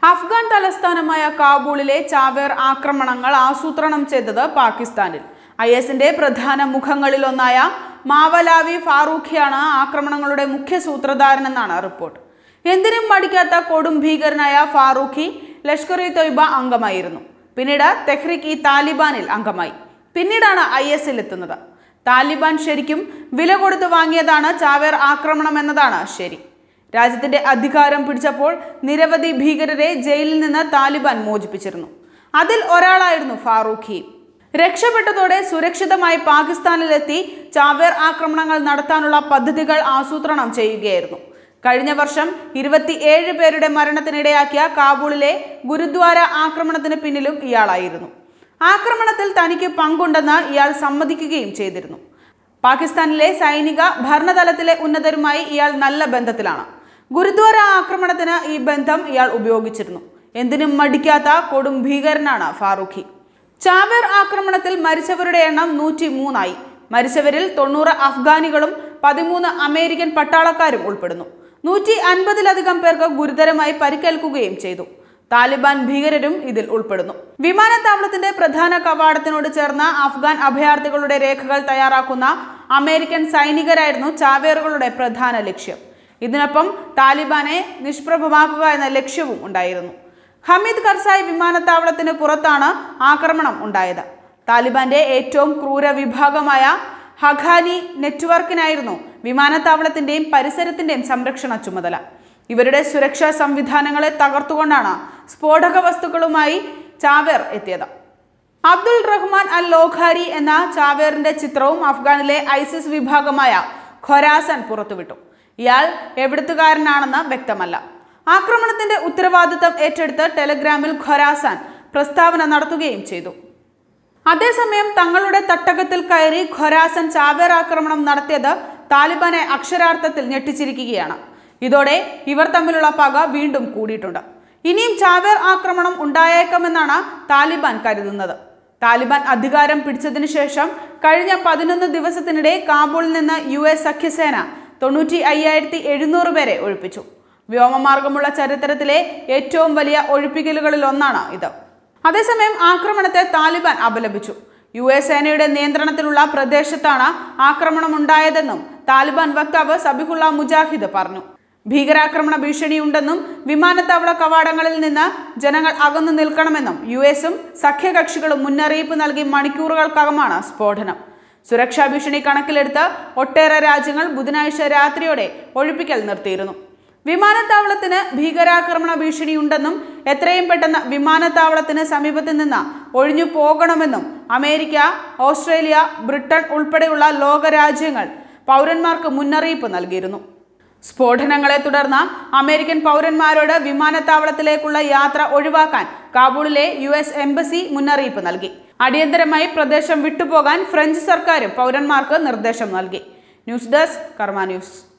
അഫ്ഗാൻ തലസ്ഥാനമായ കാബൂളിലെ ചാവേർ ആക്രമണങ്ങൾ ആസൂത്രണം ചെയ്തത് പാകിസ്ഥാനിൽ. ഐഎസിന്റെ പ്രധാന മുഖങ്ങളിലൊന്നായ മാവലാവി ഫാറൂഖിയാണ് ആക്രമണങ്ങളുടെ മുഖ്യ സൂത്രധാരനെന്നാണ് റിപ്പോർട്ട്. എന്തിനും മടിക്കാത്ത കൊടും ഭീകരനായ ഫാറൂഖി ലഷ്കർ-ഇ-തൊയ്ബ അംഗമായിരുന്നു. പിന്നീട് തെഹ്രീക്ക്-ഇ-താലിബാനിൽ അംഗമായി. പിന്നീടാണ് ഐഎസിൽ എത്തുന്നത്. താലിബാൻ ശരിക്കും വില കൊടുത്ത് വാങ്ങിയതാണ് ചാവേർ ആക്രമണം എന്നതാണ് ശരി. രാജ്യത്തിന്റെ അധികാരം പിടിച്ചപ്പോൾ നിരവധി ഭീകരരെ ജയിലിൽ നിന്ന് താലിബാൻ മോചിപ്പിച്ചിരുന്നു. അതിൽ ഒരാളായിരുന്നു ഫാറൂഖി. രക്ഷപ്പെട്ടതോടെ സുരക്ഷിതമായി പാകിസ്ഥാനിലെത്തി ചാവേർ ആക്രമണങ്ങൾ നടത്താനുള്ള പദ്ധതികൾ ആസൂത്രണം ചെയ്യുകയായിരുന്നു. കഴിഞ്ഞ വർഷം 27 പേരുടെ മരണത്തിനിടയാക്കിയ കാബൂളിലെ ഗുരുദ്വാര ആക്രമണത്തിന് പിന്നിലും ഇയാളായിരുന്നു. ആക്രമണത്തിൽ തനിക്ക് പങ്കുണ്ടെന്ന് ഇയാൾ സമ്മതിക്കുകയും ചെയ്തിരുന്നു. പാകിസ്ഥാനിലെ സൈനിക ഭരണതലത്തിലെ ഉന്നതരുമായി ഇയാൾ നല്ല ബന്ധത്തിലാണ്. ഗുരുദ്വാര ആക്രമണത്തിന് ഈ ബന്ധം ഇയാൾ ഉപയോഗിച്ചിരുന്നു. എന്തിനും മടിക്കാത്ത കൊടും ഭീകരനാണ് ഫാറൂഖി. ചാവേർ ആക്രമണത്തിൽ മരിച്ചവരുടെ എണ്ണം 103 ആയി. മരിച്ചവരിൽ 90 അഫ്ഗാനികളും 13 അമേരിക്കൻ പട്ടാളക്കാരും ഉൾപ്പെടുന്നു. 150-ലധികം പേർക്ക് ഗുരുതരമായി പരിക്കേൽക്കുകയും ചെയ്തു. താലിബാൻ ഭീകരരും ഇതിൽ ഉൾപ്പെടുന്നു. വിമാനത്താവളത്തിന്റെ പ്രധാന കവാടത്തിനോട് ചേർന്ന അഫ്ഗാൻ അഭയാർത്ഥികളുടെ രേഖകൾ തയ്യാറാക്കുന്ന അമേരിക്കൻ സൈനികരായിരുന്നു ചാവേറുകളുടെ പ്രധാന ലക്ഷ്യം. ഇതിനൊപ്പം താലിബാനെ നിഷ്പ്രഭമാക്കുക എന്ന ലക്ഷ്യവും ഉണ്ടായിരുന്നു. ഹമീദ് കർസായി വിമാനത്താവളത്തിന് പുറത്താണ് ആക്രമണം ഉണ്ടായത്. താലിബാന്റെ ഏറ്റവും ക്രൂര വിഭാഗമായ ഹഖാനി നെറ്റ്വർക്കിനായിരുന്നു വിമാനത്താവളത്തിന്റെയും പരിസരത്തിന്റെയും സംരക്ഷണ ചുമതല. ഇവരുടെ സുരക്ഷാ സംവിധാനങ്ങളെ തകർത്തുകൊണ്ടാണ് സ്ഫോടക വസ്തുക്കളുമായി ചാവേർ എത്തിയത്. അബ്ദുൾ റഹ്മാൻ അൽ ലോഖാരി എന്ന ചാവേറിന്റെ ചിത്രവും അഫ്ഗാനിലെ ഐസിസ് വിഭാഗമായ ഖൊരാസൻ പുറത്തുവിട്ടു. ഇയാൾ എവിടുത്തുകാരനാണെന്ന് വ്യക്തമല്ല. ആക്രമണത്തിന്റെ ഉത്തരവാദിത്തം ഏറ്റെടുത്ത് ടെലഗ്രാമിൽ ഖൊരാസൻ പ്രസ്താവന നടത്തുകയും ചെയ്തു. അതേസമയം തങ്ങളുടെ തട്ടകത്തിൽ കയറി ഖൊരാസൻ ചാവേർ ആക്രമണം നടത്തിയത് താലിബാനെ അക്ഷരാർത്ഥത്തിൽ ഞെട്ടിച്ചിരിക്കുകയാണ്. ഇതോടെ ഇവർ തമ്മിലുള്ള പക വീണ്ടും കൂടിയിട്ടുണ്ട്. ഇനിയും ചാവേർ ആക്രമണം ഉണ്ടായേക്കാമെന്നാണ് താലിബാൻ കരുതുന്നത്. താലിബാൻ അധികാരം പിടിച്ചതിനു ശേഷം കഴിഞ്ഞ 11 ദിവസത്തിനിടെ കാബൂളിൽ നിന്ന് US സഖ്യസേന 95,700 പേരെ ഒഴിപ്പിച്ചു. വ്യോമമാർഗമുള്ള ചരിത്രത്തിലെ ഏറ്റവും വലിയ ഒഴിപ്പിക്കലുകളിൽ ഒന്നാണ് ഇത്. അതേസമയം ആക്രമണത്തെ താലിബാൻ അപലപിച്ചു. US സേനയുടെ നിയന്ത്രണത്തിലുള്ള പ്രദേശത്താണ് ആക്രമണം ഉണ്ടായതെന്നും താലിബാൻ വക്താവ് സബിഹുള്ള മുജാഹിദ് പറഞ്ഞു. ഭീകരാക്രമണ ഭീഷണിയുണ്ടെന്നും വിമാനത്താവള കവാടങ്ങളിൽ നിന്ന് ജനങ്ങൾ അകന്നു നിൽക്കണമെന്നും US-ഉം സഖ്യകക്ഷികളും മുന്നറിയിപ്പ് നൽകി മണിക്കൂറുകൾക്കകമാണ് സ്ഫോടനം. സുരക്ഷാ ഭീഷണി കണക്കിലെടുത്ത് ഒട്ടേറെ രാജ്യങ്ങൾ ബുധനാഴ്ച രാത്രിയോടെ ഒഴിപ്പിക്കൽ നിർത്തിയിരുന്നു. വിമാനത്താവളത്തിന് ഭീകരാക്രമണ ഭീഷണിയുണ്ടെന്നും എത്രയും പെട്ടെന്ന് വിമാനത്താവളത്തിന് സമീപത്ത് നിന്ന് ഒഴിഞ്ഞു പോകണമെന്നും അമേരിക്ക, ഓസ്ട്രേലിയ, ബ്രിട്ടൻ ഉൾപ്പെടെയുള്ള ലോകരാജ്യങ്ങൾ പൗരന്മാർക്ക് മുന്നറിയിപ്പ് നൽകിയിരുന്നു. സ്ഫോടനങ്ങളെ തുടർന്ന് അമേരിക്കൻ പൗരന്മാരോട് വിമാനത്താവളത്തിലേക്കുള്ള യാത്ര ഒഴിവാക്കാൻ കാബൂളിലെ US എംബസി മുന്നറിയിപ്പ് നൽകി. അടിയന്തരമായി പ്രദേശം വിട്ടുപോകാൻ ഫ്രഞ്ച് സർക്കാരും പൗരന്മാർക്ക് നിർദ്ദേശം നൽകി. News desk Karma news.